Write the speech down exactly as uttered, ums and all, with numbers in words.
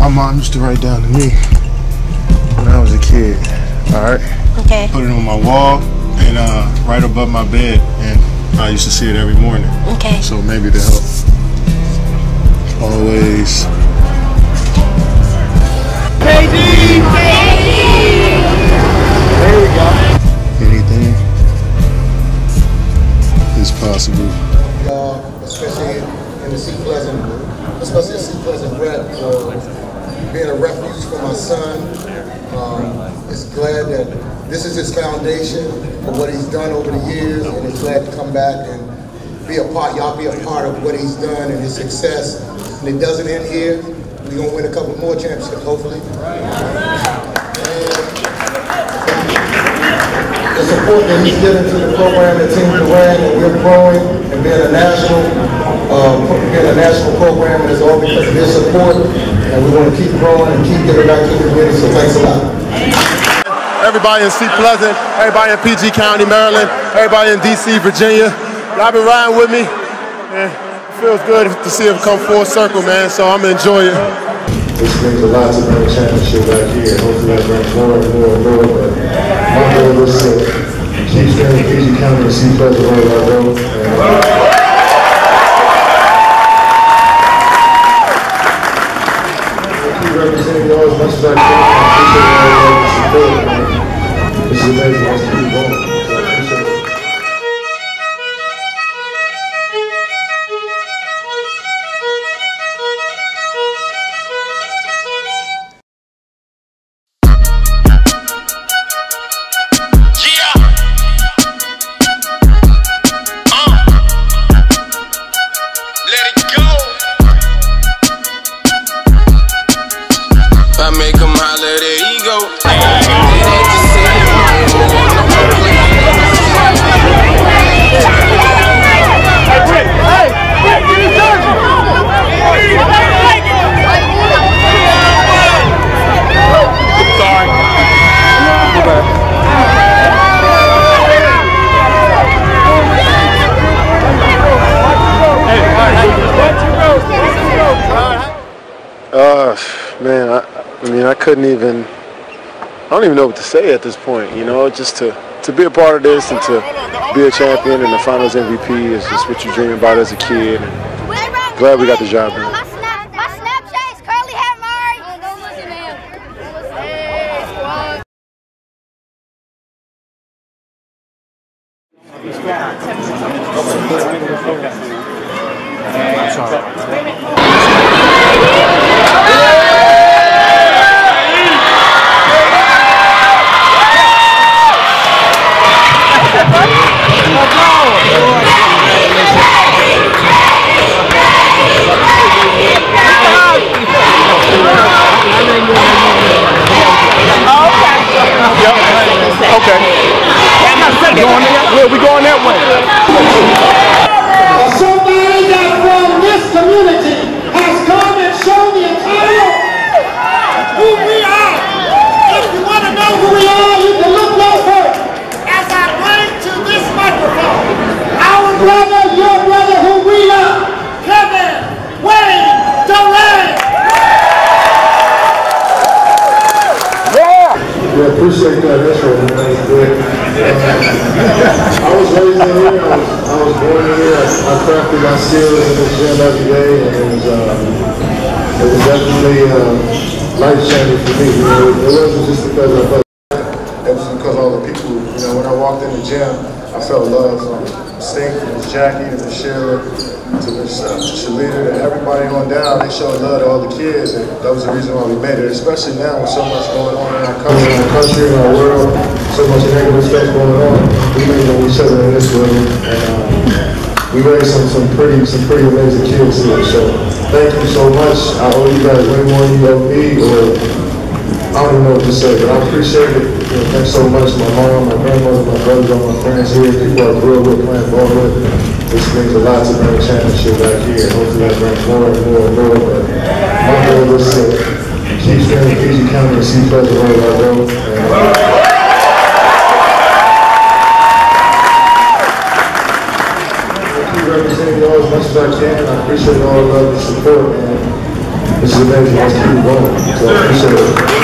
My mom used to write down to me when I was a kid. All right. Okay. Put it on my wall and uh, right above my bed, and I used to see it every morning. Okay. So maybe to help. Always. K D! K D! There we go. Anything is possible. Uh, especially in the Sea Pleasant, especially in Sea Pleasant rep, for being a refuge for my son. Um, it's glad that this is his foundation for what he's done over the years, and he's glad to come back and be a part, y'all be a part of what he's done and his success. And it doesn't end here. We're gonna win a couple more championships, hopefully. The support that he's given to the program at Team Durant, and we're growing and being a national, uh, being a national program, and it's all because of his support. And we want to keep growing and keep giving back to the community. So thanks a lot. Everybody in Sea Pleasant, everybody in P G County, Maryland, everybody in D C, Virginia, y'all been riding with me. And it feels good to see it come full circle, man. So I'm gonna enjoy it. This brings a lot to bring a championship back here. Hopefully that brings more and more and more. But my goal is to keep staying in P G County and Sea Pleasant wherever I go. And, uh, keep representing y'all as much as I can. I appreciate all the support. This is amazing. Let's keep going. Uh, man, I, I mean, I couldn't even, I don't even know what to say at this point, you know, just to, to be a part of this and to be a champion and the finals M V P is just what you dream about as a kid. And glad we got the job done. We going that way. Somebody that from this community has come and shown the entire who we are. If you want to know who we are, you can look no further. As I bring to this microphone, our brother, your brother, who we are, Kevin Durant. Yeah, appreciate that intro, man. That was good. Uh, I was raised in here. I was, I was born in here. I, I crafted my skills in the gym every day, and it was, uh, it was definitely uh, life changing for me. You know, it wasn't just because I felt. It was because all the people. You know, when I walked in the gym, I felt love from Stink, to Miss Jackie, to Miss Sheila, to Miss uh, Shalita, and everybody on down. They showed love to all the kids, and that was the reason why we made it. Especially now with so much going on in our country, in our country, in our world, so much negative stuff going on. We made it each other in this room, and uh, we raised some some pretty some pretty amazing kids here. So thank you so much. I owe you guys way more than you owe me, or I don't even know what to say, but I appreciate it. You know, thanks so much, my mom, my grandmother, my brothers, all my friends here, people I grew up with playing ball with. This means a lot to bring a championship back here. Hopefully that brings more and more and more. But my goal is to keep staying in P G County and Sea Pleasant wherever I go. And, uh, keep representing y'all as much as I can. I appreciate all the love and support, man. This is amazing. Let's keep it going. So I appreciate it.